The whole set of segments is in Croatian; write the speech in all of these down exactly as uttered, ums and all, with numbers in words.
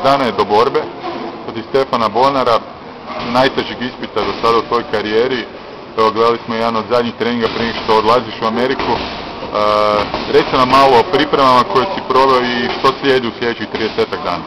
dana je do borbe protiv Stefana Bonara, najtežeg ispita do sada u tvojoj karijeri. Evo, gledali smo jedan od zadnjih treninga prije nego što odlaziš u Ameriku. Uh, Reci nam malo o pripremama koje si proveo i što slijedi u sljedećih tridesetak dana.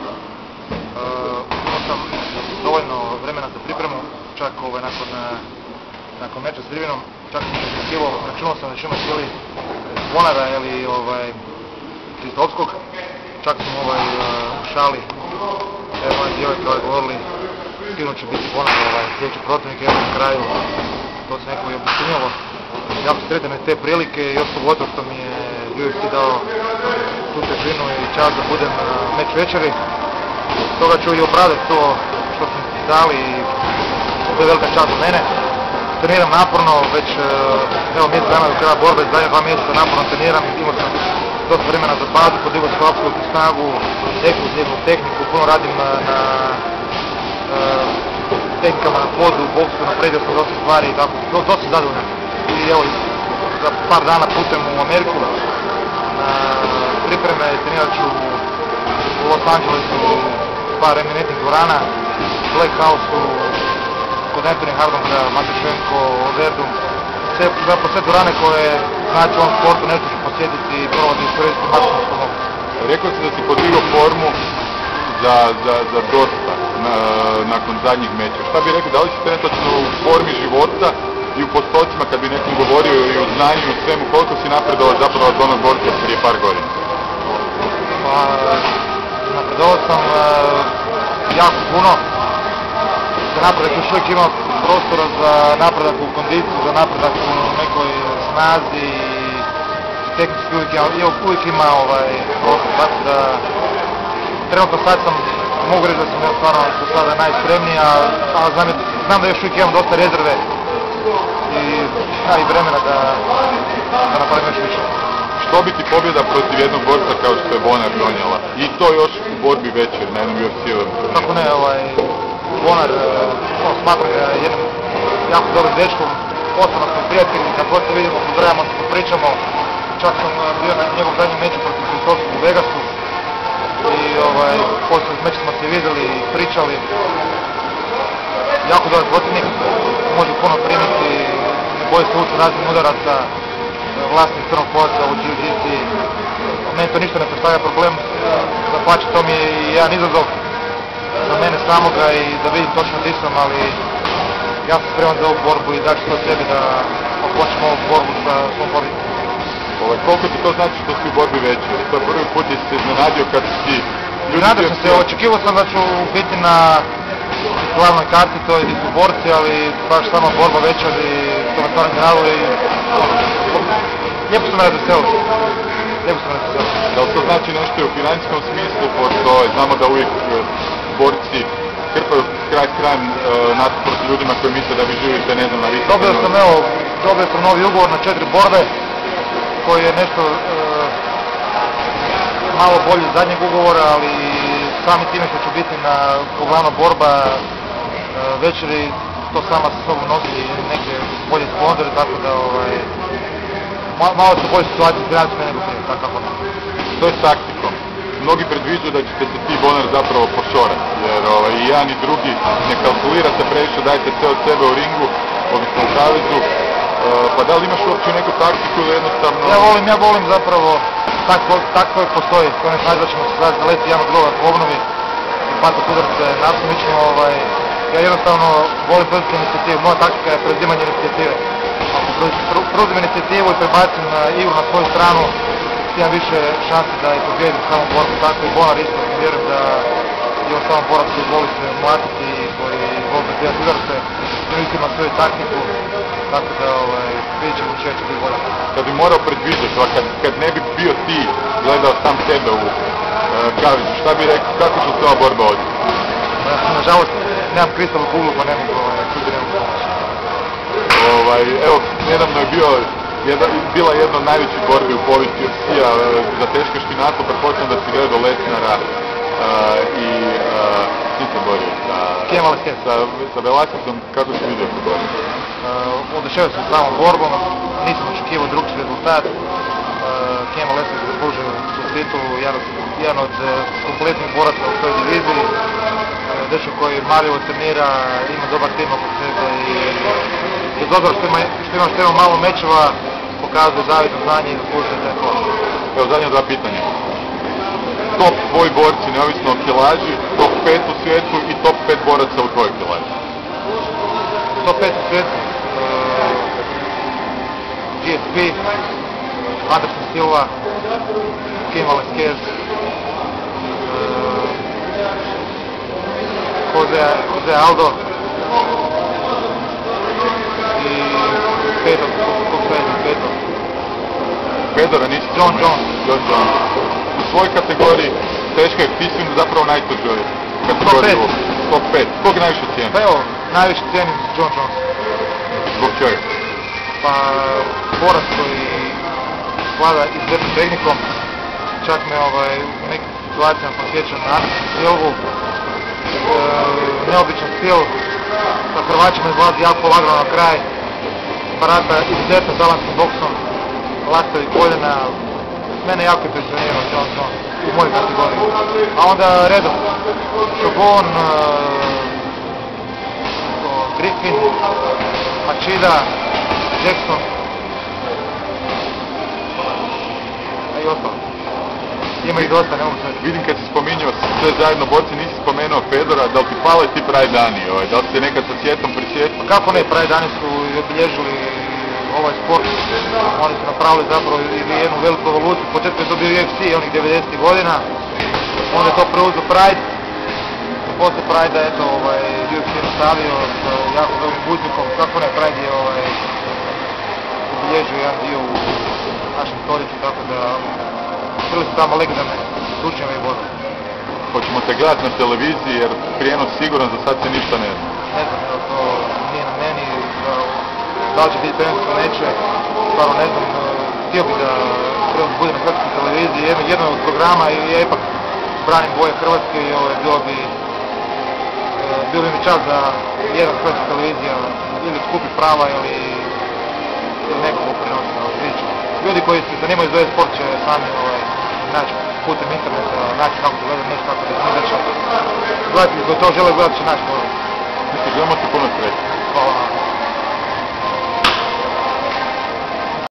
Uh, imao sam dovoljno vremena za pripremu, čak ovaj, nakon, nakon meča s Rivinom, čak sam se očekivao, računao sam da ćemo cijeli Bonara ili ovaj, Kristovskog, čak sam ovaj, u šali, evo ovaj djevojka ovaj govorili, sigurno će biti Bonar ovaj, sljedeći protivnik, evo na kraju, to se neko i obistinjalo. Jako se sretan te prilike i još pogotovo što mi je U F C dao tu težinu i čast da budem na meč večeri. Stoga ću i opravdati to što smo dali i to je velika čast za mene. Treniram naporno, već evo mjesec dana do kraja borbe, zadnje dva mjeseca naporno treniram, imao sam dosta vremena za bazu, podigao sam apsolutnu snagu, eksplozivnu tehniku, puno radim na, na uh, tehnikama na podu, boksu, napredio sam dosta stvari i tako, dosta sam zadovoljan. I evo, za par dana putem u Ameriku na pripreme, trenirat ću u Los Angelesu par eminentnih dvorana, Black House-u, kod Anthony Hardonga, Matešenko, Verdum, sve, zapravo sve dvorane koje znači u ovom sportu nešto ću posjetiti i probati iskoristiti maksimum što mogu. Rekao si da si podigao formu za, za, za dosta na, nakon zadnjih meča. Šta bi rekao, da li si trenutačno u formi života i u postocima kad bi nekom govorio i o znanju i o svemu, koliko si napredovao zapravo od onog borca prije par godina? Pa, napredovao sam uh, jako puno. Za napredak još uvijek ima prostora za napredak u kondiciji, za napredak u nekoj snazi i tehnički uvijek, uvijek ima ovaj prostor, tako da trenutno sad sam, mogu reći da sam ja stvarno do sada najspremniji, a, a znam, znam da još uvijek imam dosta rezerve i, ja, i vremena da, da napravim još više. Što bi ti pobjeda protiv jednog borca kao što je Bonar donijela? I to još u borbi večer na jednom U F C-u? Tako ne, ovaj, Bonar, no, smatram ga jednim jako dobrim dečkom, osobno smo prijatelji, kad god se vidimo, pozdravimo se, popričamo. Čak sam bio na njegovom zadnjem meču protiv Kristovskog u Vegasu i ovaj, poslije meča smo se vidjeli i pričali. Jako dobar protivnik, može puno primiti, ne boji se ući raznih udaraca, vlasnik crnog pojasa u jiu-jitsu. Meni to ništa ne predstavlja problem, dapače to mi je i jedan izazov za mene samoga i da vidim točno gdje sam, ali ja sam spreman za ovu borbu i daću to sebi da okončim ovu borbu sa svom pobjedom. Ovaj, koliko ti to znači što si u borbi večer? To je prvi put gdje si se iznenadio kad si... Nadao sam se, očekivao sam da ću biti na glavnoj karti, to je su borci, ali baš samo borba večer i to me stvarno iznenadilo i lijepo sam me razveselio. Lijepo sam me razveselio. Da li to znači nešto u financijskom smislu, pošto znamo da uvijek borci krpaju kraj s krajem uh, nasuprot ljudima koji misle da vi živite, ne znam, na visokom... Dobio sam, evo, dobio sam novi ugovor na četiri borbe, koji je nešto uh, malo bolji od zadnjeg ugovora, ali sami time što ću biti na uglavnom borba uh, večeri, to sama sa sobom nosi neke bolje sponzore, tako da ovaj, ma, malo su bolje situacije financijske nego prije, tako kako ne. To je s taktikom. Mnogi predviđaju da ćete se ti Bonar zapravo pošorati, jer ovaj, i jedan i drugi ne kalkulirate previše, dajte sve od sebe u ringu, odnosno u kavezu. Uh, pa da li imaš uopće neku taktiku ili jednostavno... Ja volim, ja volim zapravo, tako, tako je postoji, to ne znači da ćemo se sad zaleti jedan od druga po obnovi i patat udarce nasumično, ovaj, ja jednostavno volim preuzeti inicijativu, moja taktika je preuzimanje inicijative. Ako preuzim inicijativu i prebacim na igru na svoju stranu, imam više šanse da i pobjedim samo borbu, tako i Bonar isto, vjerujem da je on samo borac koji voli se mlatiti i koji voli preuzeti udarce, koji ima svoju taktiku. Tako da ovaj, vidjet ćemo što će biti bolje. Kad bi morao predviđati, kad, kad ne bi bio ti gledao sam sebe u uh, kavicu, šta bi rekao, kako će se ova borba odviti? Ja, nažalost, nemam kristalnu kuglu pa ne mogu ovaj, tu bi ne mogu pomoći. Ovaj, evo, nedavno je bio, jedna, bila jedna od najvećih borbi u povijesti U F C-a uh, za teškaški nastup, pretpostavljam da si gledao Lesnara uh, i uh, ti se borio sa, sa, sa Velasisom, kako si vidio tu borbu? Uh, oduševio sam samom borbom, nisam očekivao drugčiji rezultat. Uh, Kemo Leslie zaslužio tu titulu, jedan, jedan od kompletnih boraca u toj diviziji. Dečko koji marljivo trenira, ima dobar tim oko sebe i bez obzira što ima, što ima, što ima malo mečeva, pokazuje zavidno znanje i zaslužuje taj post. Evo zadnja dva pitanja. Top tvoji borci, neovisno o kilaži, top pet u svijetu i top pet boraca u tvojoj kilaži. top pet u svijetu. Uh, G S P, Anderson Silva, Kim Velasquez, uh, Jose, Jose Aldo i peto, kog peto, peto. Fedora nisi John Jones. John Jones. U svojoj kategoriji teška je, ti si zapravo najtežoj kategoriji. top pet. Kog najviše cijeni? Pa evo, najviše cijenim John Jones. Zbog čega? Pa borac koji vlada izuzetnom tehnikom, čak me ovaj, u nekim situacijama posjeća na Silvu. E, neobičan stil, sa Hrvaćima izlazi jako lagano na kraj, barata izuzetno talanskim boksom, lastavi koljena, mene jako je impresionirao John Jones u mojoj kategoriji. A onda redom, Shogun, e, Griffin, Machida, Jackson, a i ostalo. Ima ih dosta, ne mogu sve. Vidim kad si spominjao sve zajedno borci, nisi spomenuo Fedora, da li ti pale ti pravi dani, ovaj, da li si nekad sa svijetom prisjetio? Pa kako ne, pravi dani su obilježili ovaj sport. Oni su napravili zapravo jednu veliku evoluciju. Početko je to bio U F C onih devedesetih godina, onda je to preuzeo Pride. Posle Pride-a eto ovaj, U F C nastavio s jako dobrim buznikom. Kako ne, Pride je ovaj, obilježio jedan dio u našem stoljeću, tako da bili su tamo legendarne slučajeve i borbe. Hoćemo te gledati na televiziji jer prijenos siguran za sad se ništa ne zna. Ne znam, evo, to nije na meni, da, da li će biti prenos ili neće, stvarno ne znam, htio bih da prenos bude na hrvatskoj televiziji, jedno, jedno od programa i ja ipak branim boje Hrvatske i ovo, bilo bi bilo bi mi čast da jedan hrvatska televizija ili skupi prava ili, ili nekomu prenosi na priču. Ljudi koji se zanimaju za ovaj sport će sami ovaj, naći putem interneta, naći kako se gleda, nešto kako da se ne će gledati, koji to žele gledati će naći. Mislim, želimo ti puno sreće. Hvala.